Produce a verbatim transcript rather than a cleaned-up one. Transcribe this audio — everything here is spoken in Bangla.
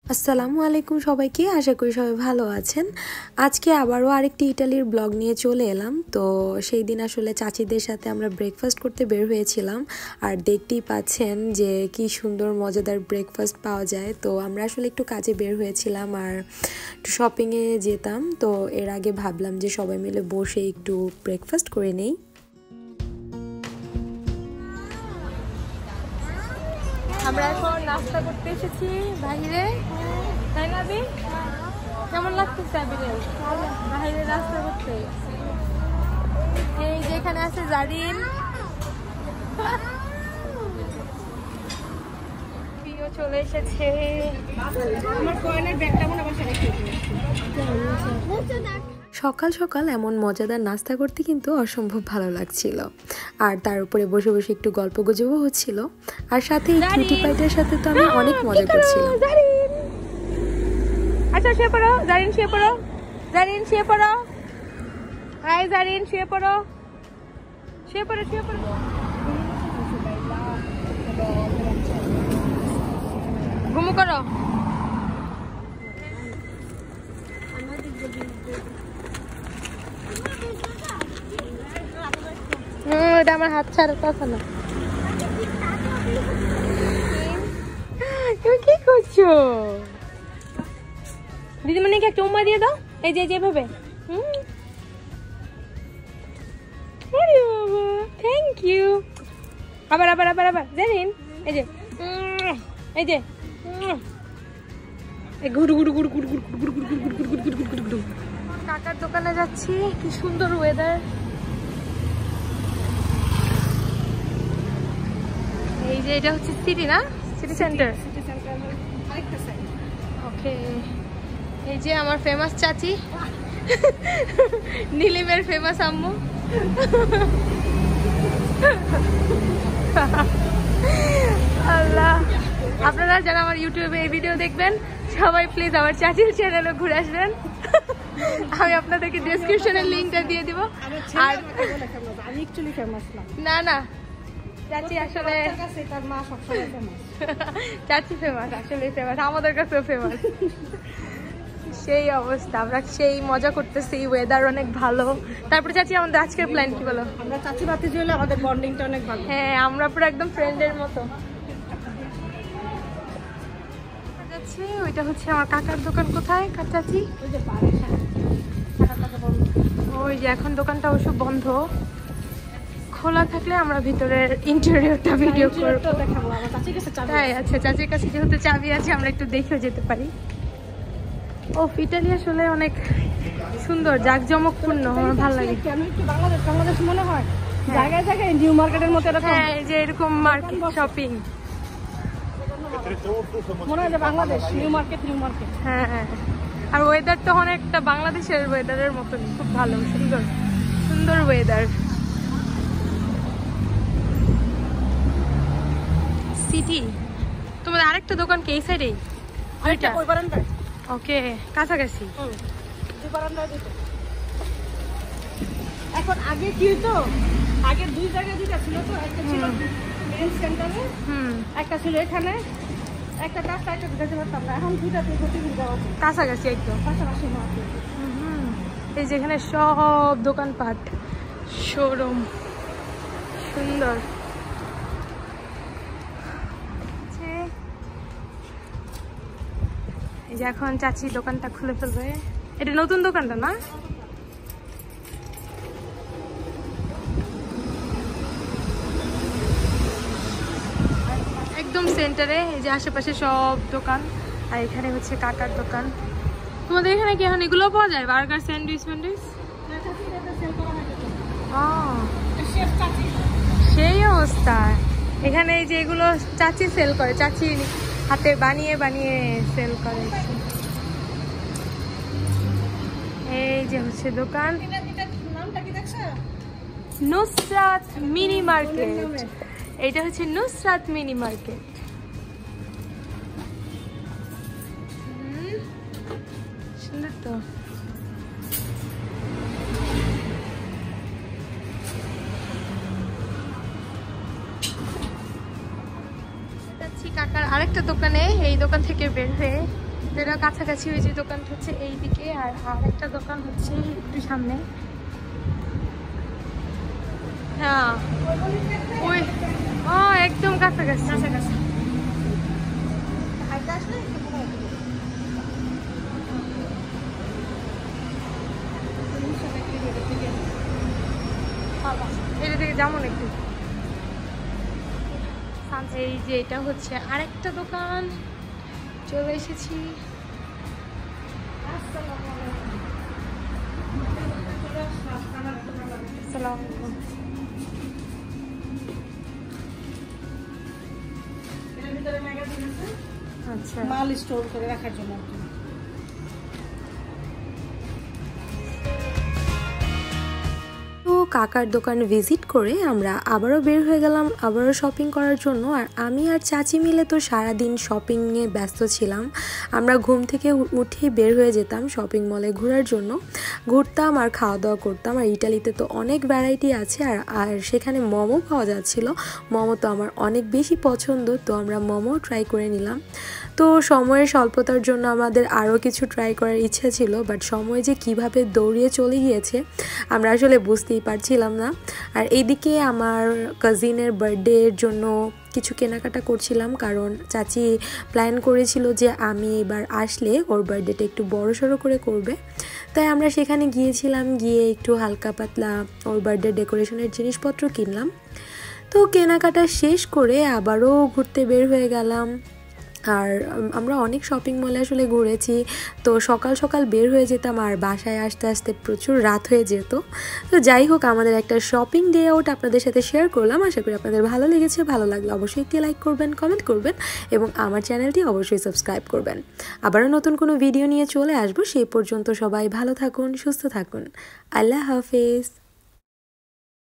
আসসালামু আলাইকুম সবাইকে, আশা করি সবাই ভালো আছেন। আজকে আবারও আরেকটি ইটালির ব্লগ নিয়ে চলে এলাম। তো সেই দিন আসলে চাচিদের সাথে আমরা ব্রেকফাস্ট করতে বের হয়েছিলাম, আর দেখতেই পাচ্ছেন যে কি সুন্দর মজাদার ব্রেকফাস্ট পাওয়া যায়। তো আমরা আসলে একটু কাজে বের হয়েছিলাম আর একটু শপিংয়ে যেতাম। তো এর আগে ভাবলাম যে সবাই মিলে বসে একটু ব্রেকফাস্ট করে নেই। আমরা এখন নাস্তা করতে এসেছি বাইরে, তাই না আবি? কেমন লাগতেছে আবিরে বাইরে নাস্তা করতে? এই যে এখানে আছে জারিন, প্রিয় চলে এসেছে। আমার কয়েনের ব্যাগটা মনে বসে রেখেছি। সকাল সকাল এমন মজাদার নাস্তা করতে কিন্তু অসম্ভব ভালো লাগছিল, আর তার উপরে বসে বসে একটু গল্প গুজবও হচ্ছিল, আর সাথে এই কিউটি পাইটার সাথে তো আমি অনেক মজা করছিলাম। আচ্ছা শুয়ে পড়ো জারিন, শুয়ে পড়ো জারিন, শুয়ে পড়ো। হাই জারিন, শুয়ে পড়ো শুয়ে পড়ো শুয়ে পড়ো। ঘুমু করো। এটা আমার হাত ছাড়াতে না। তুমি কি করছো? দিদিমণিকে একটা উম্মা দিয়ে দাও, এই যে যেভাবে। Thank you. আবার আবার আবার আবার জানিন, এই যে এই যে গুড় গুড় গুড় গুড় গুড় গুড় গুড় গুড় গুড় গুড় গুড় গুড় গুড়। কাকার দোকানে যাচ্ছি, কি সুন্দর ওয়েদার। এই যে এটা হচ্ছে সিটি না, সিটি সেন্টার। ওকে, এই যে আমার ফেমাস চাচি, নীলিমের ফেমাস আম্মু। আল্লাহ, আপনারা যারা আমার ইউটিউবে এই ভিডিও দেখবেন সবাই প্লিজ আমার চাচির চ্যানেলে ঘুরে আসবেন। আমি আপনাদেরকে ডেসক্রিপশনের লিঙ্কটা দিয়ে দিব। আর না না, চাচি আসলে চাচি ফেমাস, আসলে ফেমাস, আমাদের কাছেও ফেমাস। সেই অবস্থা, আমরা সেই মজা করতেছি, ওয়েদার অনেক ভালো। তারপরে চাচি আমাদের আজকের প্ল্যান কি বলো? আমরা চাচি বাতি হলে আমাদের বন্ডিংটা অনেক ভালো। হ্যাঁ, আমরা পুরো একদম ফ্রেন্ডের মতো যাচ্ছি। ওইটা হচ্ছে আমার কাকার দোকান। কোথায় কার চাচি? ওই যে পারে, ওই যে এখন দোকানটা অবশ্য বন্ধ, খোলা থাকলে আমরা ভিতরের ইন্টেরিয়রটা ভিডিও করব। তাই আচ্ছা, চাচির কাছে যেহেতু চাবি আছে আমরা একটু দেখেও যেতে পারি। ও ইটালি আসলে অনেক সুন্দর, জাঁকজমকপূর্ণ, আমার ভালো লাগে। কেন একটু বাংলাদেশ বাংলাদেশ মনে হয়, জায়গায় জায়গায় নিউ মার্কেটের মতো এরকম। হ্যাঁ, এই যে এরকম মার্কেট শপিং মনে হয় যে Bangladesh New Market New Market. হ্যাঁ হ্যাঁ, আর ওয়েদারটা অনেকটা বাংলাদেশের ওয়েদারের মতন, খুব ভালো, সুন্দর সুন্দর ওয়েদার। সিটি, তোমাদের আরেকটা দোকান কি এই সাইডেই? ওইটা ওই বারান্দায়। ওকে, কাছাকাছি। দুই বারান্দায় দুটো। এখন আগে কি হতো, আগে দুই জায়গায় দুইটা ছিল তো, একটা ছিল মেন সেন্টারে, হুম, একটা ছিল এখানে, একটা কাজটা একটা দিতে পারতাম না। এখন দুইটাতে প্রতিদিন যাওয়া যায়, কাছাকাছি একদম পাশাপাশি মার্কেট। এই যেখানে সব দোকানপাট, শোরুম, সুন্দর। এই যে এখন চাচি দোকানটা খুলে ফেলবে। এটা নতুন দোকানটা না? একদম সেন্টারে, এই যে আশেপাশে সব দোকান, আর এখানে হচ্ছে কাকার দোকান। তোমাদের এখানে কি এখন এগুলো পাওয়া যায়, বার্গার, স্যান্ডউইচ স্যান্ডউইচ? সেই অবস্থা এখানে। এই যে এগুলো চাচি সেল করে, চাচি হাতে বানিয়ে বানিয়ে সেল করে। এই যে হচ্ছে দোকান, নুসরাত মিনি মার্কেট। এইটা হচ্ছে নুসরাত মিনি মার্কেট। সুন্দর তো। কাকার আরেকটা দোকানে, এই দোকান থেকে বের হয়ে এটা কাছাকাছি ওই যে দোকানটা হচ্ছে এইদিকে, আর আর একটা দোকান হচ্ছে একটু সামনে। হ্যাঁ ওই ও একদম কাছাকাছি কাছাকাছি। এটা থেকে যেমন একটু এই যে এটা হচ্ছে আরেকটা দোকান, চলে এসেছি। আচ্ছা, মাল স্টোর করে রাখার জন্য। তো কাকার দোকান ভিজিট করে আমরা আবারও বের হয়ে গেলাম আবারও শপিং করার জন্য। আর আমি আর চাচি মিলে তো সারাদিন শপিংয়ে ব্যস্ত ছিলাম। আমরা ঘুম থেকে উঠেই বের হয়ে যেতাম শপিং মলে ঘোরার জন্য, ঘুরতাম আর খাওয়া দাওয়া করতাম। আর ইটালিতে তো অনেক ভ্যারাইটি আছে, আর আর সেখানে মোমো পাওয়া যাচ্ছিল। মোমো তো আমার অনেক বেশি পছন্দ, তো আমরা মোমো ট্রাই করে নিলাম। তো সময়ের স্বল্পতার জন্য আমাদের আরও কিছু ট্রাই করার ইচ্ছা ছিল, বাট সময় যে কিভাবে দৌড়িয়ে চলে গিয়েছে আমরা আসলে বুঝতেই পারছিলাম না। আর এইদিকে আমার কাজিনের বার্থডের জন্য কিছু কেনাকাটা করছিলাম, কারণ চাচি প্ল্যান করেছিল যে আমি এবার আসলে ওর বার্থডেটা একটু বড় সড়ো করে করবে। তাই আমরা সেখানে গিয়েছিলাম, গিয়ে একটু হালকা পাতলা ওর বার্থডে ডেকোরেশনের জিনিসপত্র কিনলাম। তো কেনাকাটা শেষ করে আবারও ঘুরতে বের হয়ে গেলাম। আর আমরা অনেক শপিং মলে আসলে ঘুরেছি, তো সকাল সকাল বের হয়ে যেতাম আর বাসায় আসতে আসতে প্রচুর রাত হয়ে যেত। তো যাই হোক, আমাদের একটা শপিং ডে আউট আপনাদের সাথে শেয়ার করলাম। আশা করি আপনাদের ভালো লেগেছে। ভালো লাগলে অবশ্যই একটি লাইক করবেন, কমেন্ট করবেন এবং আমার চ্যানেলটি অবশ্যই সাবস্ক্রাইব করবেন। আবারও নতুন কোনো ভিডিও নিয়ে চলে আসবো। সেই পর্যন্ত সবাই ভালো থাকুন, সুস্থ থাকুন। আল্লাহ হাফেজ।